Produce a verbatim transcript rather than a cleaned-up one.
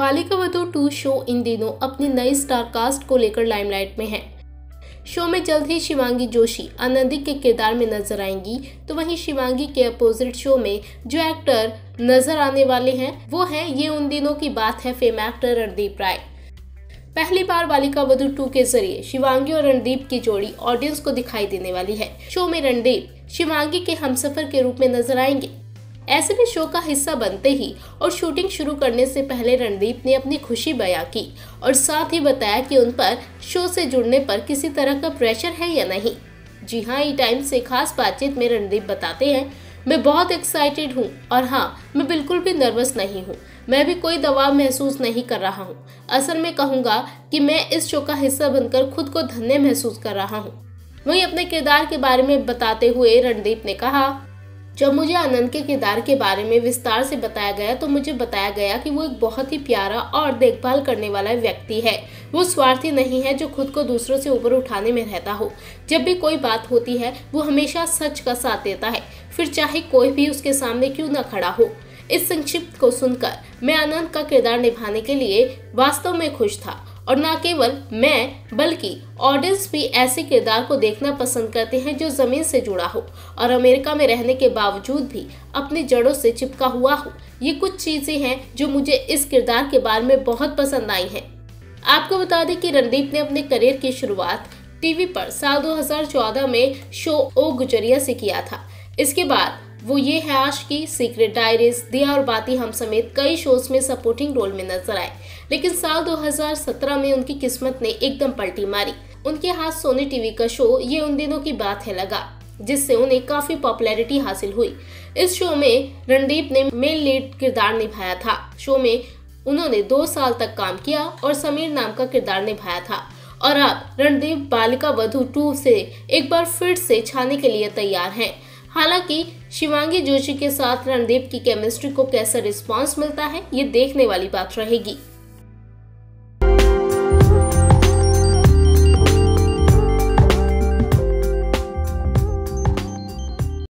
Balika Vadhu to show in दिनों अपनी नई स्टार कास्ट को लेकर लाइमलाइट में है। शो में जल्द ही शिवांगी जोशी आनंदी के किरदार में नजर आएंगी, तो वहीं शिवांगी के अपोजिट शो में जो एक्टर नजर आने वाले हैं वो हैं, ये उन दिनों की बात है, फेम एक्टर रणदीप राय। पहली बार बालिका वधू टू के जरिए शिवांगी और रणदीप की जोड़ी ऑडियंस को दिखाई देने वाली है। शो में रणदीप शिवांगी के हमसफर के रूप में नजर आएंगे। ऐसे में शो का हिस्सा बनते ही और शूटिंग शुरू करने से पहले रणदीप ने अपनी खुशी बयां की और साथ ही बताया कि उन पर शो से जुड़ने पर किसी तरह का प्रेशर है या नहीं। जी हाँ, ई टाइम से खास बातचीत में रणदीप बताते हैं, मैं बहुत एक्साइटेड हूँ और हाँ, मैं बिल्कुल भी नर्वस नहीं हूँ। मैं भी कोई दबाव महसूस नहीं कर रहा हूँ। असल में कहूँगा कि मैं इस शो का हिस्सा बनकर खुद को धन्य महसूस कर रहा हूँ। वहीं अपने किरदार के बारे में बताते हुए रणदीप ने कहा, जब मुझे आनंद के किरदार के बारे में विस्तार से बताया गया तो मुझे बताया गया कि वो एक बहुत ही प्यारा और देखभाल करने वाला व्यक्ति है। वो स्वार्थी नहीं है जो खुद को दूसरों से ऊपर उठाने में रहता हो। जब भी कोई बात होती है वो हमेशा सच का साथ देता है, फिर चाहे कोई भी उसके सामने क्यों न खड़ा हो। इस संक्षिप्त को सुनकर मैं आनंद का किरदार निभाने के लिए वास्तव में खुश था और न केवल मैं बल्कि ऑडियंस भी ऐसे किरदार को देखना पसंद करते हैं जो जमीन से जुड़ा हो और अमेरिका में रहने के बावजूद भी अपनी जड़ों से चिपका हुआ हो। ये कुछ चीजें हैं जो मुझे इस किरदार के बारे में बहुत पसंद आई हैं। आपको बता दें कि रणदीप ने अपने करियर की शुरुआत टीवी पर साल दो हज़ार चौदह में शो ओ गुजरिया से किया था। इसके बाद वो ये है आशिकी, सीक्रेट डायरीज, दिया और बाती हम समेत कई शोज में सपोर्टिंग रोल में नजर आए। लेकिन साल दो हज़ार सत्रह में उनकी किस्मत ने एकदम पलटी मारी। उनके हाथ सोनी टीवी का शो ये उन दिनों की बात है लगा, जिससे उन्हें काफी पॉपुलैरिटी हासिल हुई। इस शो में रणदीप ने मेन लीड किरदार निभाया था। शो में उन्होंने दो साल तक काम किया और समीर नाम का किरदार निभाया था और अब रणदीप बालिका वधू टू से एक बार फिर से छाने के लिए तैयार हैं। हालांकि शिवांगी जोशी के साथ रणदीप की केमिस्ट्री को कैसा रिस्पांस मिलता है, ये देखने वाली बात रहेगी।